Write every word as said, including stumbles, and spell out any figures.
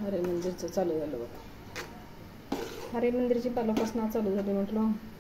हरे मंदिरचं चालू झालं बघा. हरे मंदिरची पालोपासना चालू झाली म्हटलं.